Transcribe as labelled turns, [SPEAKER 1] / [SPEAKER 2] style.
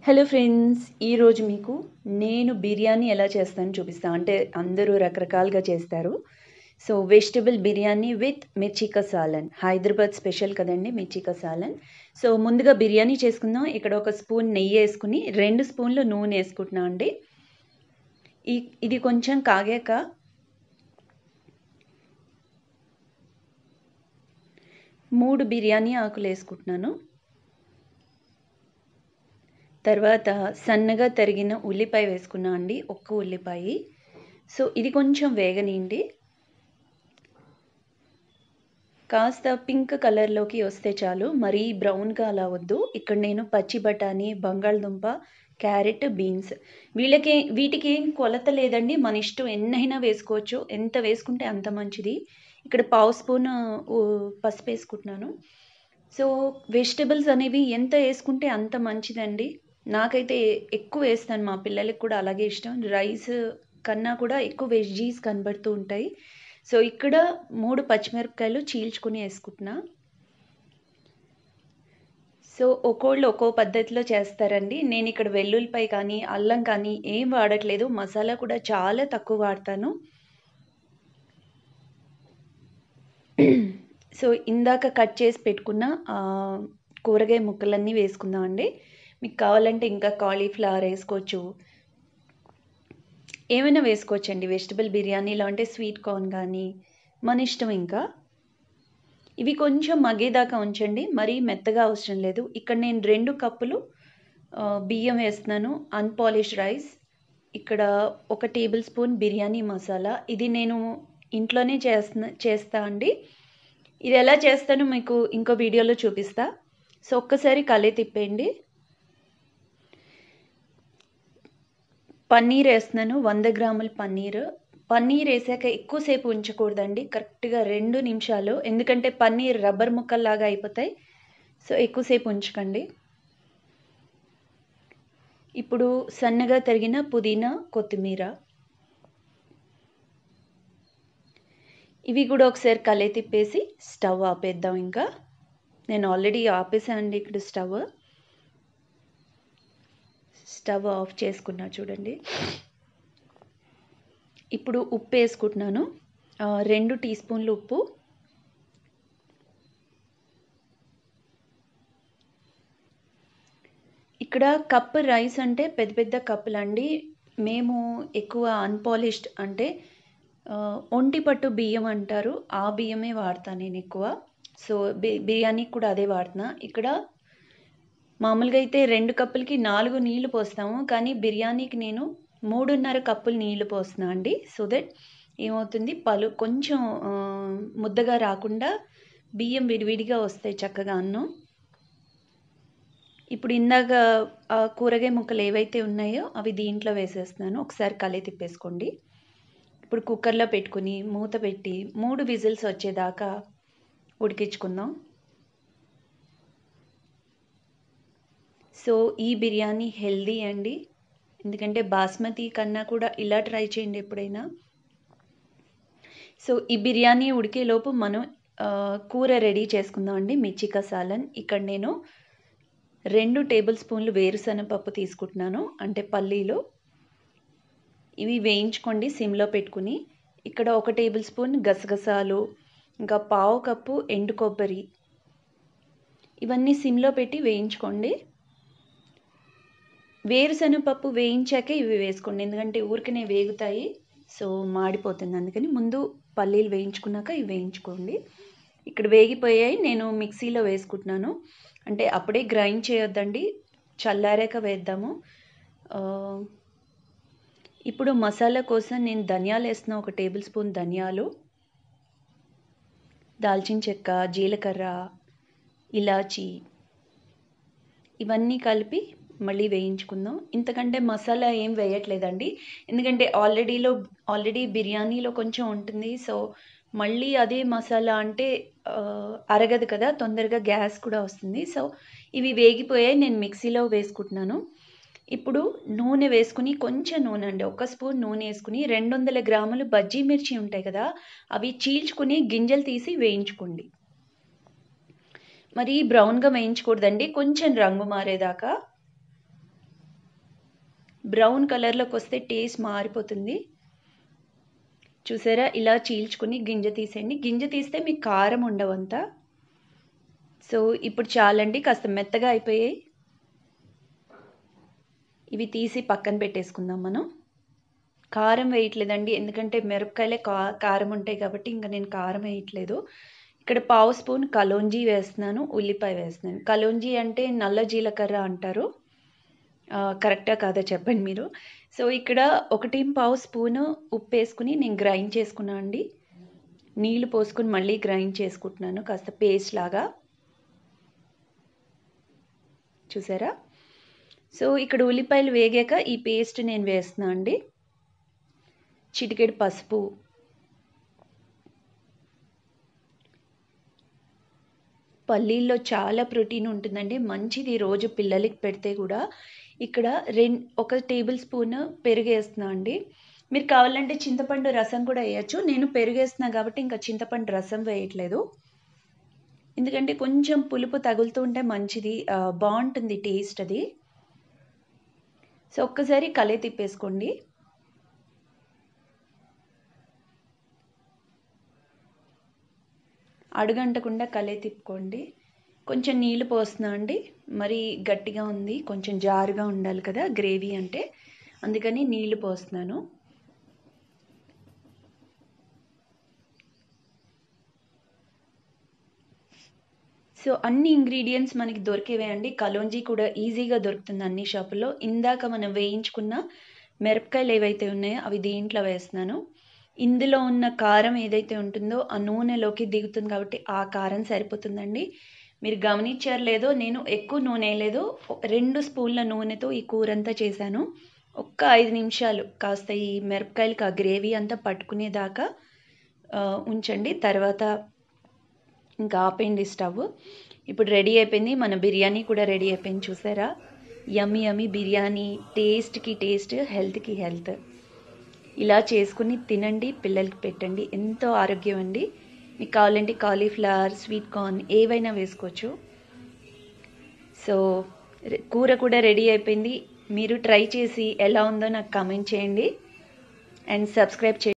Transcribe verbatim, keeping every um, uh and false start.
[SPEAKER 1] Hello friends, ఈరోజు మీకు నేను బిర్యానీ ఎలా చేస్తాను చూపిస్తాను. అంటే అందరూ రకరకాలుగా చేస్తారు. సో వెజిటబుల్ బిర్యానీ విత్ మిర్చిక సాలన్, హైదరాబాద్ స్పెషల్ కదండి మిర్చిక సాలన్. సో ముందుగా బిర్యానీ చేసుకుందాం. ఇక్కడ ఒక స్పూన్ నెయ్యి వేసుకుని రెండు స్పూన్లు నూనె వేసుకుంటున్నాం అండి. ఈ ఇది కొంచెం కాగాక మూడు బిర్యానీ ఆకులు వేసుకుంటున్నాను. తర్వాత సన్నగా తరిగిన ఉల్లిపాయ వేసుకున్నా అండి, ఒక్క ఉల్లిపాయ. సో ఇది కొంచెం వేగనిండి కాస్త పింక్ కలర్లోకి వస్తే చాలు, మరీ బ్రౌన్గా అలా వద్దు. ఇక్కడ నేను పచ్చి బఠానీ, బంగాళదుంప, క్యారెట్, బీన్స్, వీళ్ళకి వీటికి ఏం కొలత లేదండి, మన ఇష్టం ఎన్నైనా వేసుకోవచ్చు. ఎంత వేసుకుంటే అంత మంచిది. ఇక్కడ పావు స్పూన్ పసుపు వేసుకుంటున్నాను. సో వెజిటబుల్స్ అనేవి ఎంత వేసుకుంటే అంత మంచిదండి. నాకైతే ఎక్కువ వేస్తాను, మా పిల్లలకి కూడా అలాగే ఇష్టం. రైస్ కన్నా కూడా ఎక్కువ వెజ్జీస్ కనబడుతూ ఉంటాయి. సో ఇక్కడ మూడు పచ్చిమిరపకాయలు చీల్చుకుని వేసుకుంటున్నా. సో ఒక్కోళ్ళు ఒక్కో పద్ధతిలో చేస్తారండి. నేను ఇక్కడ వెల్లుల్లిపాయ కానీ అల్లం కానీ ఏం వాడట్లేదు. మసాలా కూడా చాలా తక్కువ వాడతాను. సో ఇందాక కట్ చేసి పెట్టుకున్న కూరగాయ ముక్కలన్నీ వేసుకుందాం అండి. మీకు కావాలంటే ఇంకా కాలీఫ్లవర్ వేసుకోవచ్చు, ఏమైనా వేసుకోవచ్చు అండి వెజిటబుల్ బిర్యానీలో. అంటే స్వీట్ కార్న్ కానీ మన ఇష్టం. ఇంకా ఇవి కొంచెం మగ్గేదాకా ఉంచండి, మరీ మెత్తగా అవసరం లేదు. ఇక్కడ నేను రెండు కప్పులు బియ్యం వేస్తున్నాను, అన్పాలిష్డ్ రైస్. ఇక్కడ ఒక టేబుల్ స్పూన్ బిర్యానీ మసాలా, ఇది నేను ఇంట్లోనే చేస్తున్నా చేస్తా అండి. ఇది ఎలా చేస్తానో మీకు ఇంకో వీడియోలో చూపిస్తా. సో ఒక్కసారి కలే తిప్పేయండి. పన్నీర్ వేస్తున్నాను, వంద గ్రాముల పన్నీర్. పన్నీర్ వేసాక ఎక్కువసేపు ఉంచకూడదండి, కరెక్ట్గా రెండు నిమిషాలు, ఎందుకంటే పన్నీర్ రబ్బర్ ముక్కల్లాగా అయిపోతాయి. సో ఎక్కువసేపు ఉంచకండి. ఇప్పుడు సన్నగా తరిగిన పుదీనా, కొత్తిమీర, ఇవి కూడా ఒకసారి కలే తిప్పేసి స్టవ్ ఆపేద్దాం. ఇంకా నేను ఆల్రెడీ ఆపేసానండి ఇక్కడ స్టవ్. స్టవ్ ఆఫ్ చేసుకున్నా చూడండి. ఇప్పుడు ఉప్పు వేసుకుంటున్నాను, రెండు టీ స్పూన్లు ఉప్పు. ఇక్కడ కప్ రైస్ అంటే పెద్ద పెద్ద కప్పులు అండి. మేము ఎక్కువ అన్పాలిష్డ్ అంటే ఒంటి పట్టు బియ్యం అంటారు, ఆ బియ్యమే వాడతాను నేను ఎక్కువ. సో బి బిర్యానీకి కూడా అదే వాడుతున్నా. ఇక్కడ మామూలుగా అయితే రెండు కప్పులకి నాలుగు నీళ్లు పోస్తాము, కానీ బిర్యానీకి నేను మూడున్నర కప్పులు నీళ్లు పోస్తున్నా అండి. సో దట్ ఏమవుతుంది, పలు కొంచెం ముద్దగా రాకుండా బియ్యం విడివిడిగా వస్తాయి చక్కగా అన్నం. ఇప్పుడు ఇందాక కూరగాయ ముక్కలు ఏవైతే ఉన్నాయో అవి దీంట్లో వేసేస్తున్నాను. ఒకసారి కలే తిప్పేసుకోండి. ఇప్పుడు కుక్కర్లో పెట్టుకుని మూత పెట్టి మూడు విజిల్స్ వచ్చేదాకా ఉడికించుకుందాం. సో ఈ బిర్యానీ హెల్దీ అండి, ఎందుకంటే బాస్మతి కన్నా కూడా ఇలా ట్రై చేయండి ఎప్పుడైనా. సో ఈ బిర్యానీ ఉడికేలోపు మనం కూర రెడీ చేసుకుందాం అండి, మిర్చిక సాలన్. ఇక్కడ నేను రెండు టేబుల్ స్పూన్లు వేరుశనగపప్పు తీసుకుంటున్నాను, అంటే పల్లీలు. ఇవి వేయించుకోండి సిమ్లో పెట్టుకుని. ఇక్కడ ఒక టేబుల్ స్పూన్ గసగసాలు, ఇంకా పావు కప్పు ఎండు కొబ్బరి, ఇవన్నీ సిమ్లో పెట్టి వేయించుకోండి. వేరుశనగపప్పు వేయించాకే ఇవి వేసుకోండి, ఎందుకంటే ఊరికనే వేగుతాయి, సో మాడిపోతుంది. అందుకని ముందు పల్లీలు వేయించుకున్నాక ఇవి వేయించుకోండి. ఇక్కడ వేగిపోయాయి, నేను మిక్సీలో వేసుకుంటున్నాను. అంటే అప్పుడే గ్రైండ్ చేయొద్దండి, చల్లారాక వేద్దాము. ఇప్పుడు మసాలా కోసం నేను ధనియాలు వేస్తున్నా, ఒక టేబుల్ స్పూన్ ధనియాలు, దాల్చిన చెక్క, జీలకర్ర, ఇలాచి, ఇవన్నీ కలిపి మళ్ళీ వేయించుకుందాం. ఇంతకంటే మసాలా ఏం వేయట్లేదండి, ఎందుకంటే ఆల్రెడీలో ఆల్రెడీ బిర్యానీలో కొంచెం ఉంటుంది. సో మళ్ళీ అదే మసాలా అంటే అరగదు కదా, తొందరగా గ్యాస్ కూడా వస్తుంది. సో ఇవి వేగిపోయాయి, నేను మిక్సీలో వేసుకుంటున్నాను. ఇప్పుడు నూనె వేసుకుని, కొంచెం నూనె అండి, ఒక స్పూన్ నూనె వేసుకుని రెండు వందల గ్రాములు బజ్జీ మిర్చి ఉంటాయి కదా, అవి చీల్చుకుని గింజలు తీసి వేయించుకోండి. మరి బ్రౌన్గా వేయించకూడదండి, కొంచెం రంగు మారేదాకా. బ్రౌన్ కలర్లోకి వస్తే టేస్ట్ మారిపోతుంది. చూసారా, ఇలా చీల్చుకుని గింజ తీసేయండి. గింజ తీస్తే మీకు కారం ఉండవంతా. సో ఇప్పుడు చాలండి, కాస్త మెత్తగా అయిపోయాయి. ఇవి తీసి పక్కన పెట్టేసుకుందాం మనం. కారం వేయట్లేదండి, ఎందుకంటే మిరపకాయలే కా కారం ఉంటాయి కాబట్టి ఇంకా నేను కారం వేయట్లేదు. ఇక్కడ పావు స్పూన్ కలోంజీ వేస్తున్నాను, ఉల్లిపాయ వేస్తున్నాను. కలోంజీ అంటే నల్ల జీలకర్ర అంటారు, కరెక్టా కాదా చెప్పండి మీరు. సో ఇక్కడ ఒకటి పావు స్పూను ఉప్పు వేసుకుని నేను గ్రైండ్ చేసుకున్నాను అండి. నీళ్లు పోసుకుని మళ్ళీ గ్రైండ్ చేసుకుంటున్నాను, కాస్త పేస్ట్ లాగా. చూసారా. సో ఇక్కడ ఉల్లిపాయలు వేగాక ఈ పేస్ట్ నేను వేస్తున్నాను అండి. చిటికెడు పసుపు, పల్లీల్లో చాలా ప్రోటీన్ ఉంటుందండి, మంచిది రోజు పిల్లలకి పెడితే కూడా. ఇక్కడ రెండు ఒక టేబుల్ స్పూన్ పెరుగు వేస్తున్నా అండి. మీరు కావాలంటే చింతపండు రసం కూడా వేయచ్చు. నేను పెరుగు వేస్తున్నా కాబట్టి ఇంకా చింతపండు రసం వేయట్లేదు, ఎందుకంటే కొంచెం పులుపు తగులుతూ ఉంటే మంచిది, బాగుంటుంది టేస్ట్ అది. సో ఒక్కసారి కలే తిప్పేసుకోండి. అడుగంటకుండా కలే తిప్పుకోండి. కొంచెం నీళ్ళు పోస్తున్నా అండి, మరి గట్టిగా ఉంది, కొంచెం జారుగా ఉండాలి కదా గ్రేవీ అంటే, అందుకని నీళ్లు పోస్తున్నాను. సో అన్ని ఇంగ్రీడియంట్స్ మనకి దొరికేవే అండి. కలోంజీ కూడా ఈజీగా దొరుకుతుంది అన్ని షాపుల్లో. ఇందాక మనం వేయించుకున్న మిరపకాయలు ఏవైతే ఉన్నాయో అవి దీంట్లో వేస్తున్నాను. ఇందులో ఉన్న కారం ఏదైతే ఉంటుందో ఆ నూనెలోకి దిగుతుంది కాబట్టి ఆ కారం సరిపోతుందండి. మీరు గమనించారు లేదో, నేను ఎక్కువ నూనె వేయలేదు, రెండు స్పూన్ల నూనెతో ఈ కూర అంతా చేశాను. ఒక్క ఐదు నిమిషాలు కాస్త ఈ మిరపకాయలకి ఆ గ్రేవీ అంతా పట్టుకునేదాకా ఉంచండి, తర్వాత ఇంకా ఆపేయండి స్టవ్. ఇప్పుడు రెడీ అయిపోయింది, మన బిర్యానీ కూడా రెడీ అయిపోయింది. చూసారా, యమ్మీ యమ్మీ బిర్యానీ, టేస్ట్కి టేస్ట్, హెల్త్కి హెల్త్. ఇలా చేసుకుని తినండి, పిల్లలకి పెట్టండి, ఎంతో ఆరోగ్యం అండి. మీకు కావాలంటే కాలీఫ్లవర్, స్వీట్ కార్న్ ఏవైనా వేసుకోవచ్చు. సో కూర కూడా రెడీ అయిపోయింది. మీరు ట్రై చేసి ఎలా ఉందో నాకు కామెంట్ చేయండి అండ్ సబ్స్క్రైబ్ చేయండి.